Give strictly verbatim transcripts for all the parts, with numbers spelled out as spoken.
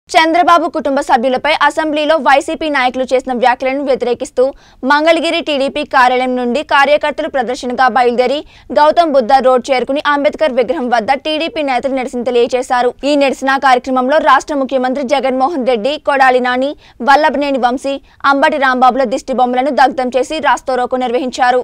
చంద్రబాబు కుటుంబ సభ్యులపై అసెంబ్లీలో వైసీపీ నాయకులు చేసిన వ్యాఖ్యలను వ్యతిరేకిస్తూ మంగళగిరి టీడీపీ కార్యాలయం నుండి కార్యకర్తలు ప్రదర్శనగా బయలుదేరి గౌతమ్ బుద్ధ రోడ్ చేరుకుని అంబేద్కర్ విగ్రహం వద్ద టీడీపీ నేతలు నిరసన తెలియజేశారు। ఈ నిరసన కార్యక్రమంలో రాష్ట్ర ముఖ్యమంత్రి జగన్మోహన్ రెడ్డి, కొడాలి నాని, వల్లభనేని వంశీ, అంబటి రాంబాబుల దిష్టి బొమ్మలను దగ్ధం చేసి రాస్తారోకో నిర్వహించారు।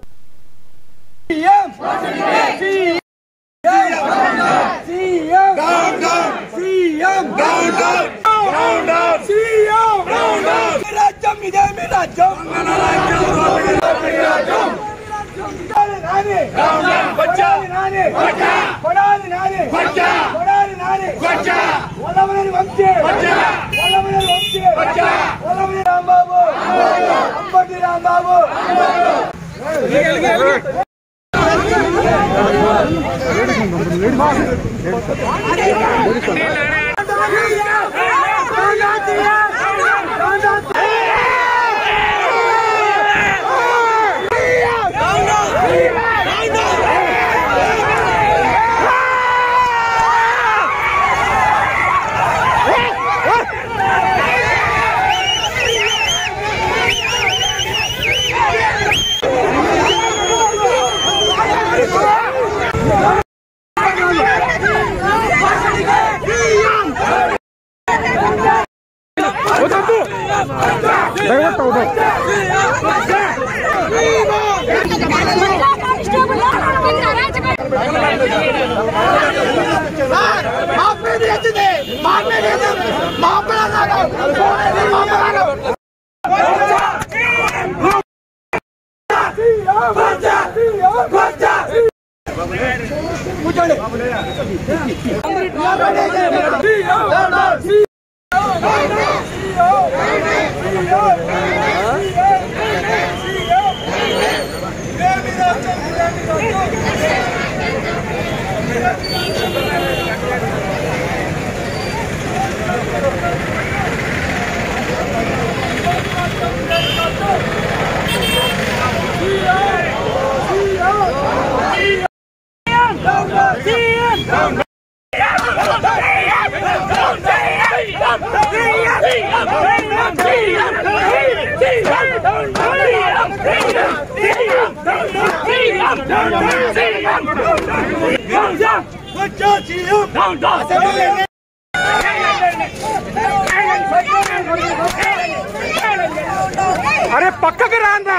अरे पक्का कराना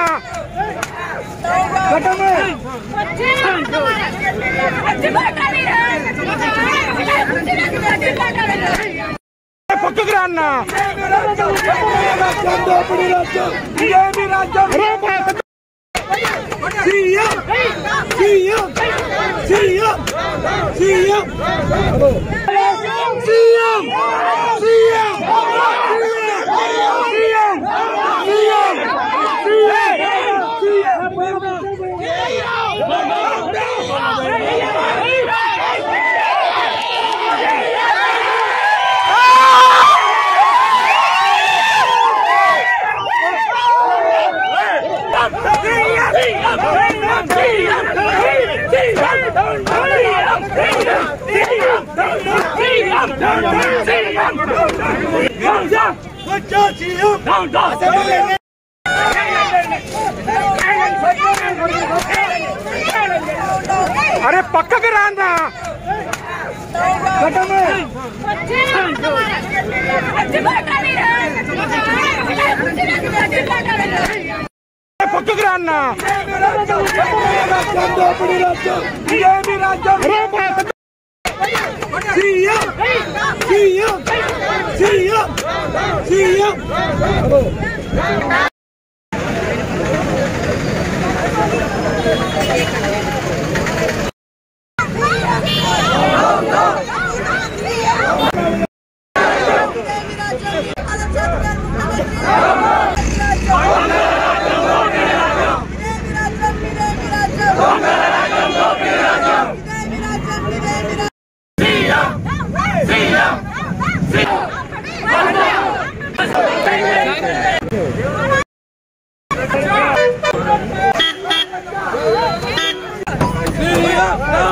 पक्का कराना अरे पक्का कराना पक्का कराना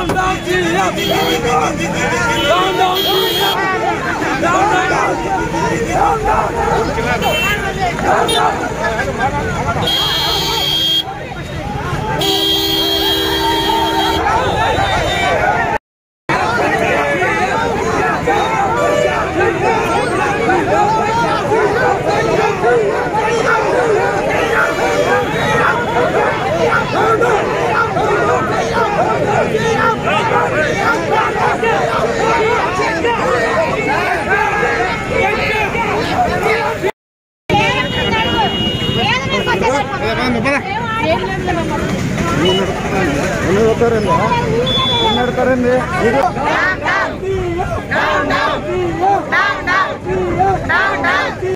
Down, down, down, down, down, down. నడతారండి